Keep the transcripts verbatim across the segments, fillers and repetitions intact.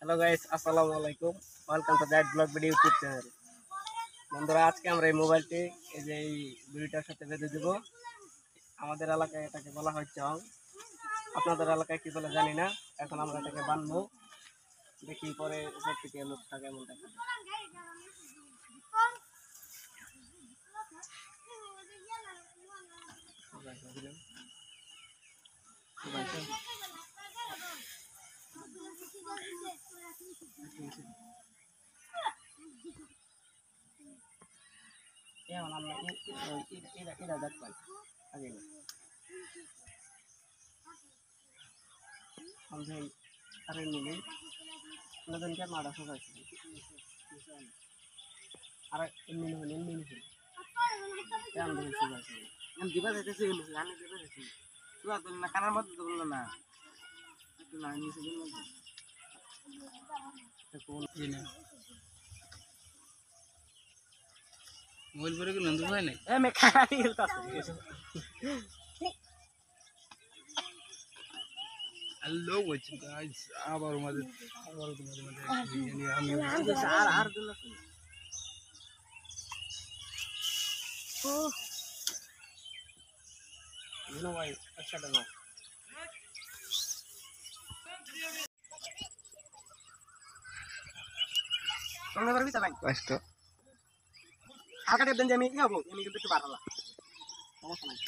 Hello guys, আসসালামু আলাইকুম। Welcome to that blog video YouTube channel. বন্ধুরা, আজকে আমরা এই মোবাইলটি এই যে এই ভিডিওটার সাথে বেঁধে দেব। আমাদের এলাকায় এটাকে বলা হয় চং, আপনাদের এলাকায় কি বলে জানি না। এখন আমরা এটাকে বাঁধবো, দেখি পরে উপর থেকে মুখটা কেমন দেখা যায়। এখন আমরা এটা দেখলাম আগে আমাদের আরে মিলে নতুন কে মারা সবাইছে আর এমনি হল এমনি হল কেমন দেখছি আছে আমি দিবা যাইতেছি আমি দিবা যাইতেছি তুই তো না কানার মধ্যে তো বললো না একটু না নিচে দিন মধ্যে কোন দিনে মোবাইল পরে গেল নন্দু ভাই নাই এ মে খাই গেলতাছে হ্যালো ওয়াচ গাইস আবার আমাদের আবার তোমাদের মধ্যে আমি আর আর দিন ও নো ভাই আচ্ছা দাও তোমরা করবি তা ভাই কষ্ট হালকা দেন যে আমি কি হবো আমি কিন্তু একটু বাড়ালা সমস্যা নাই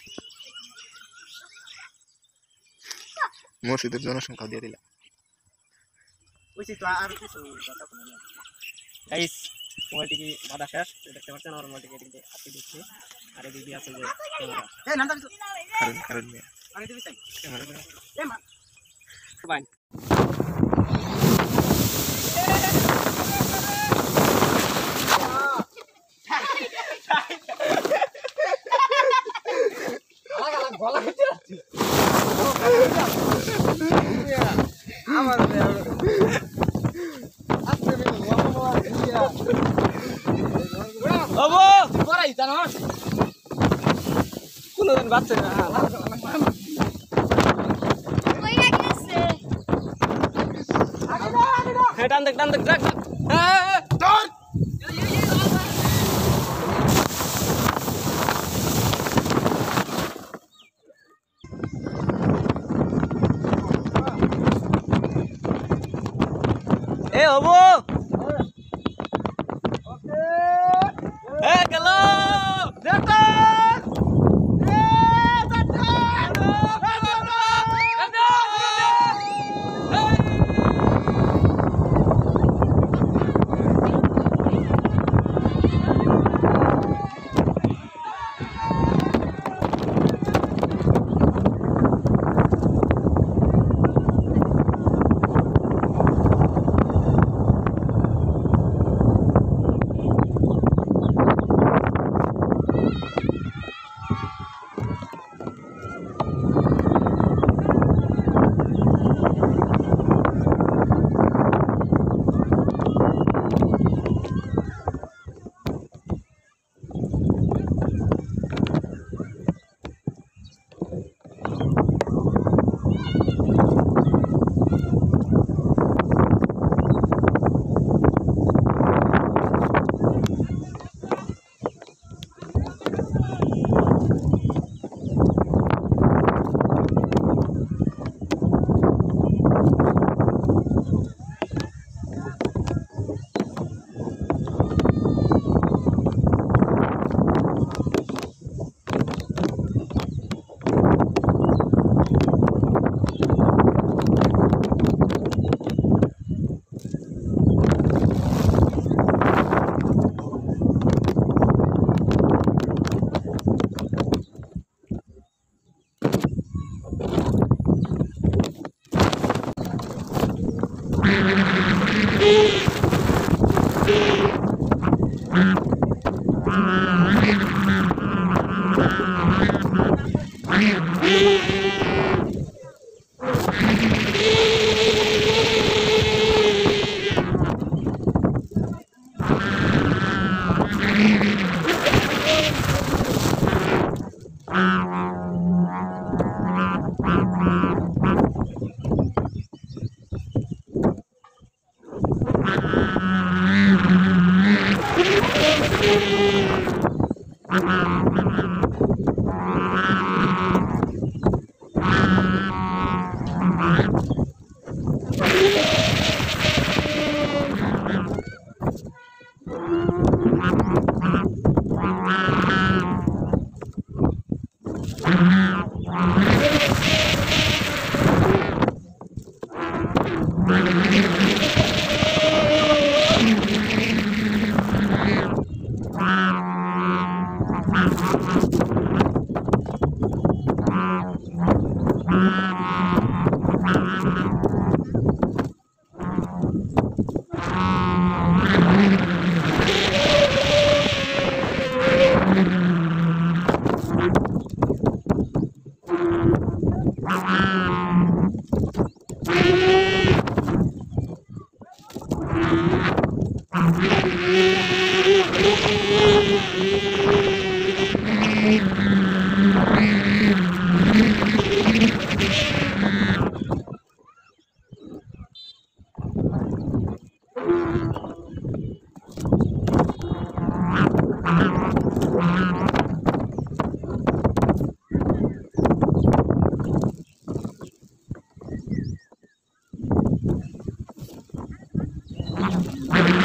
মসজিদের জনসংখ্যা দিয়ে দিলাম ওই তো আর কিছু কথা বলে না গাইস মোবাইলটি কি বাধা শেষ দেখতে পাচ্ছেন আর মোবাইলটি এদিকে আপনি দিচ্ছি আর এদিকে আছে যে ক্যামেরা এই নামটা কিছু কারণ কারণ নিয়ে আরে দিবি চাই ক্যামেরা এ মা বাই গলা কেটে আছে আমার আস্তে রে বাবা বাবা দিয়া বাবা পড়াই জানোস কোনদিন বাচ্চা না কই গেছে আগে টান দেখ টান দেখ দেখ হ্যাঁ ধর এ হবো ওকে এ গেল দেখো এ দেখো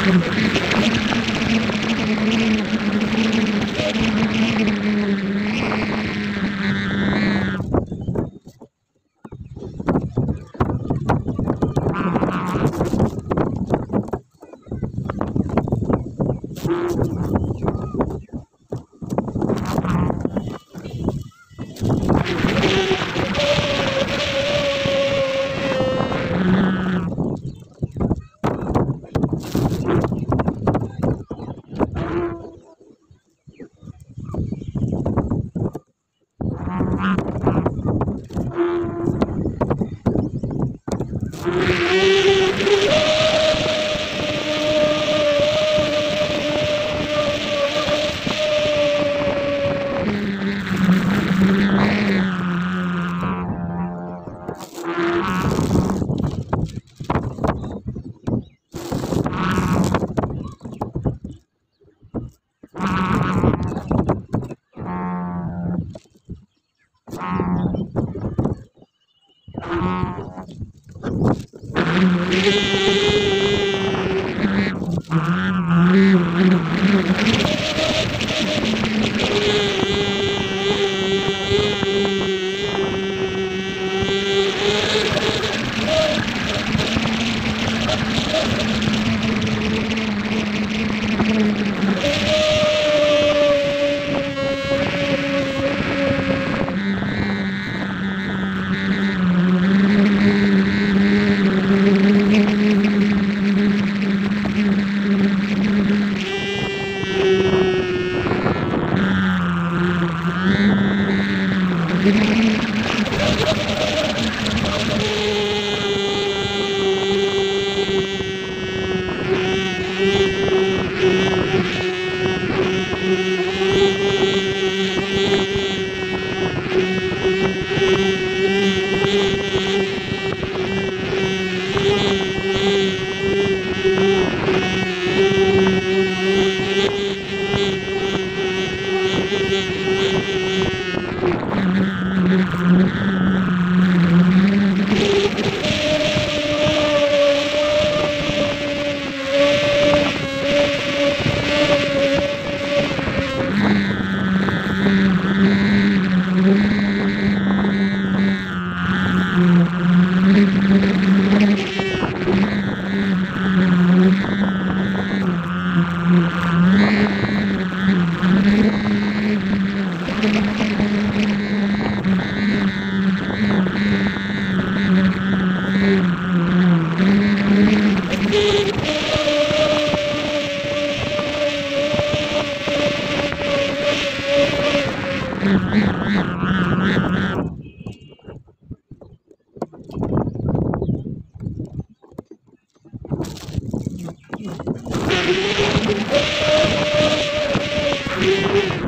Thank you.